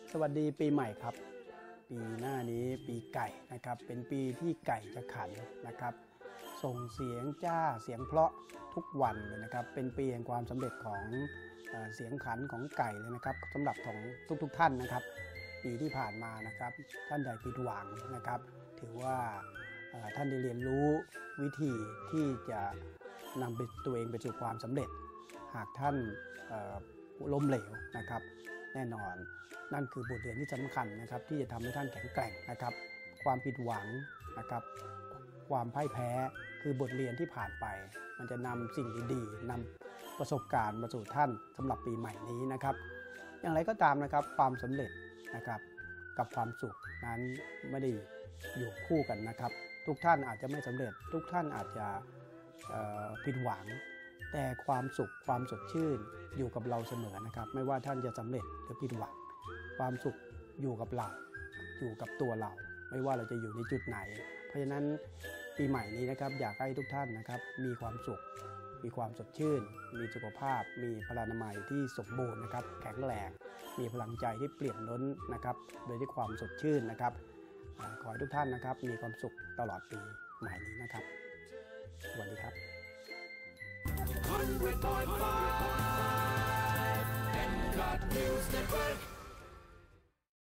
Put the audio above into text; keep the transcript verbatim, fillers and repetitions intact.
สวัสดีปีใหม่ครับปีหน้านี้ปีไก่นะครับเป็นปีที่ไก่จะขันนะครับส่งเสียงจ้าเสียงเพราะทุกวันเลยนะครับเป็นปีแห่งความสำเร็จของเสียงขันของไก่เลยนะครับสำหรับของทุกๆท่านนะครับปีที่ผ่านมานะครับท่านใดผิดหวังนะครับถือว่าท่านได้เรียนรู้วิธีที่จะนำตัวเองไปสู่ความสำเร็จหากท่านล้มเหลวนะครับแน่นอนนั่นคือบทเรียนที่สำคัญนะครับที่จะทำให้ท่านแข็งแกร่งนะครับความผิดหวังนะครับความพ่ายแพ้คือบทเรียนที่ผ่านไปมันจะนำสิ่งดีๆนำประสบการณ์มาสู่ท่านสำหรับปีใหม่นี้นะครับอย่างไรก็ตามนะครับความสำเร็จนะครับกับความสุขนั้นไม่ได้อยู่คู่กันนะครับทุกท่านอาจจะไม่สำเร็จทุกท่านอาจจะผิดหวังแต่ความสุขความสดชื่นอยู่กับเราเสมอนะครับไม่ว่าท่านจะสำเร็จหรือผิดหวังความสุขอยู่กับเราอยู่กับตัวเราไม่ว่าเราจะอยู่ในจุดไหนเพราะฉะนั้นปีใหม่นี้นะครับอยากให้ทุกท่านนะครับมีความสุขมีความสดชื่นมีสุขภาพมีพลานามัยที่สมบูรณ์นะครับแข็งแรงมีพลังใจที่เปลี่ยนล้นนะครับโดยที่ความสดชื่นนะครับขอให้ทุกท่านนะครับมีความสุขตลอดปีใหม่นี้นะครับสวัสดีครับ one hundred point five เอ็ม ซี โอ ที News Network